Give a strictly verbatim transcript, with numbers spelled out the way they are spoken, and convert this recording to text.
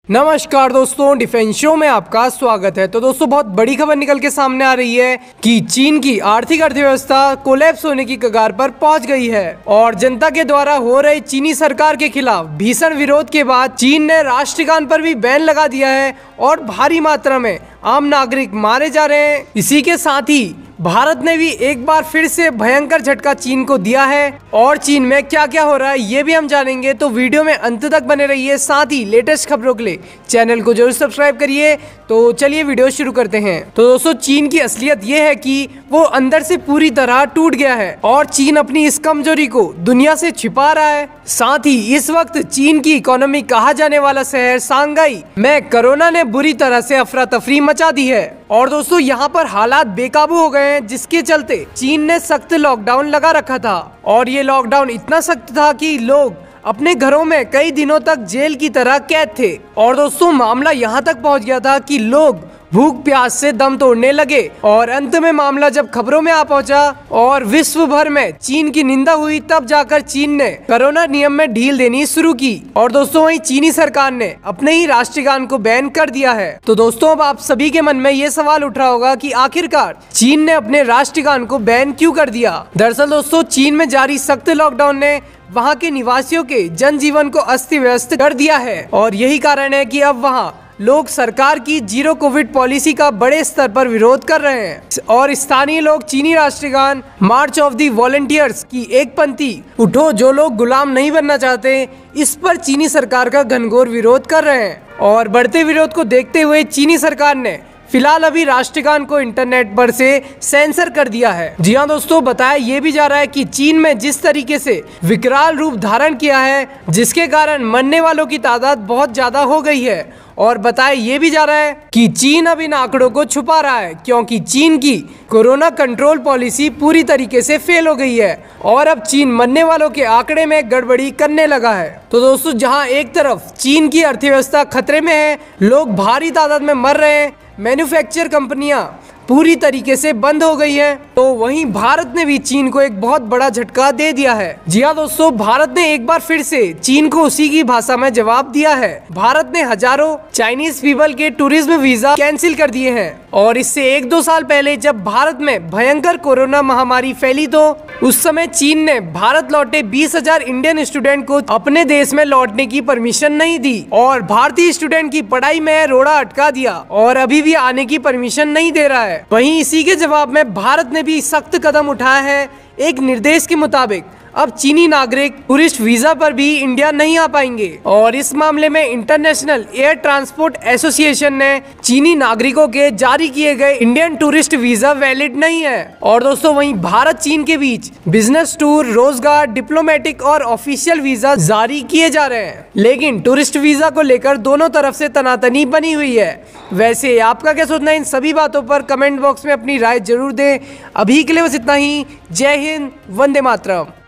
नमस्कार दोस्तों, defence show में आपका स्वागत है। तो दोस्तों, बहुत बड़ी खबर निकल के सामने आ रही है कि चीन की आर्थिक अर्थव्यवस्था कोलैप्स होने की कगार पर पहुंच गई है और जनता के द्वारा हो रही चीनी सरकार के खिलाफ भीषण विरोध के बाद चीन ने राष्ट्रगान पर भी बैन लगा दिया है और भारी मात्रा में आम नागरिक मारे जा रहे हैं। इसी के साथ ही भारत ने भी एक बार फिर से भयंकर झटका चीन को दिया है और चीन में क्या क्या हो रहा है ये भी हम जानेंगे। तो वीडियो में अंत तक बने रहिए, साथ ही लेटेस्ट खबरों के लिए चैनल को जरूर सब्सक्राइब करिए। तो चलिए वीडियो शुरू करते हैं। तो दोस्तों, चीन की असलियत ये है कि वो अंदर से पूरी तरह टूट गया है और चीन अपनी इस कमजोरी को दुनिया से छिपा रहा है। साथ ही इस वक्त चीन की इकोनॉमी कहा जाने वाला शहर सांघाई में कोरोना ने बुरी तरह से अफरा तफरी मचा दी है और दोस्तों यहाँ पर हालात बेकाबू हो गए हैं, जिसके चलते चीन ने सख्त लॉकडाउन लगा रखा था और ये लॉकडाउन इतना सख्त था कि लोग अपने घरों में कई दिनों तक जेल की तरह कैद थे। और दोस्तों, मामला यहाँ तक पहुँच गया था कि लोग भूख प्यास से दम तोड़ने लगे और अंत में मामला जब खबरों में आ पहुंचा और विश्व भर में चीन की निंदा हुई, तब जाकर चीन ने कोरोना नियम में ढील देनी शुरू की। और दोस्तों, वहीं चीनी सरकार ने अपने ही राष्ट्रगान को बैन कर दिया है। तो दोस्तों, अब आप सभी के मन में ये सवाल उठ रहा होगा कि आखिरकार चीन ने अपने राष्ट्रगान को बैन क्यों कर दिया। दरअसल दोस्तों, चीन में जारी सख्त लॉकडाउन ने वहाँ के निवासियों के जनजीवन को अस्त व्यस्त कर दिया है और यही कारण है कि अब वहाँ लोग सरकार की जीरो कोविड पॉलिसी का बड़े स्तर पर विरोध कर रहे हैं और स्थानीय लोग चीनी राष्ट्रगान मार्च ऑफ दी वॉलंटियर्स की एक पंक्ति उठो जो लोग गुलाम नहीं बनना चाहते, इस पर चीनी सरकार का घनघोर विरोध कर रहे हैं। और बढ़ते विरोध को देखते हुए चीनी सरकार ने फिलहाल अभी राष्ट्रगान को इंटरनेट पर से सेंसर कर दिया है। जी हाँ दोस्तों, बताया ये भी जा रहा है कि चीन में जिस तरीके से विकराल रूप धारण किया है, जिसके कारण मरने वालों की तादाद बहुत ज्यादा हो गई है। और बताया ये भी जा रहा है कि चीन अब इन आंकड़ों को छुपा रहा है क्योंकि चीन की कोरोना कंट्रोल पॉलिसी पूरी तरीके से फेल हो गई है और अब चीन मरने वालों के आंकड़े में गड़बड़ी करने लगा है। तो दोस्तों, जहां एक तरफ चीन की अर्थव्यवस्था खतरे में है, लोग भारी तादाद में मर रहे हैं, मैन्युफैक्चर कंपनियां पूरी तरीके से बंद हो गई है, तो वहीं भारत ने भी चीन को एक बहुत बड़ा झटका दे दिया है। जी हाँ दोस्तों, भारत ने एक बार फिर से चीन को उसी की भाषा में जवाब दिया है। भारत ने हजारों चाइनीज पीपल के टूरिज्म वीजा कैंसिल कर दिए हैं और इससे एक दो साल पहले जब भारत में भयंकर कोरोना महामारी फैली, तो उस समय चीन ने भारत लौटे बीस हजार इंडियन स्टूडेंट को अपने देश में लौटने की परमिशन नहीं दी और भारतीय स्टूडेंट की पढ़ाई में रोड़ा अटका दिया और अभी भी आने की परमिशन नहीं दे रहा है। वहीं इसी के जवाब में भारत ने भी सख्त कदम उठाया है। एक निर्देश के मुताबिक अब चीनी नागरिक टूरिस्ट वीजा पर भी इंडिया नहीं आ पाएंगे और इस मामले में इंटरनेशनल एयर ट्रांसपोर्ट एसोसिएशन ने चीनी नागरिकों के जारी किए गए इंडियन टूरिस्ट वीजा वैलिड नहीं है। और दोस्तों, वहीं भारत चीन के बीच बिजनेस टूर, रोजगार, डिप्लोमेटिक और ऑफिशियल वीजा जारी किए जा रहे हैं, लेकिन टूरिस्ट वीजा को लेकर दोनों तरफ से तनातनी बनी हुई है। वैसे आपका क्या सोचना है इन सभी बातों पर? कमेंट बॉक्स में अपनी राय जरूर दें। अभी के लिए बस इतना ही। जय हिंद, वंदे मातरम।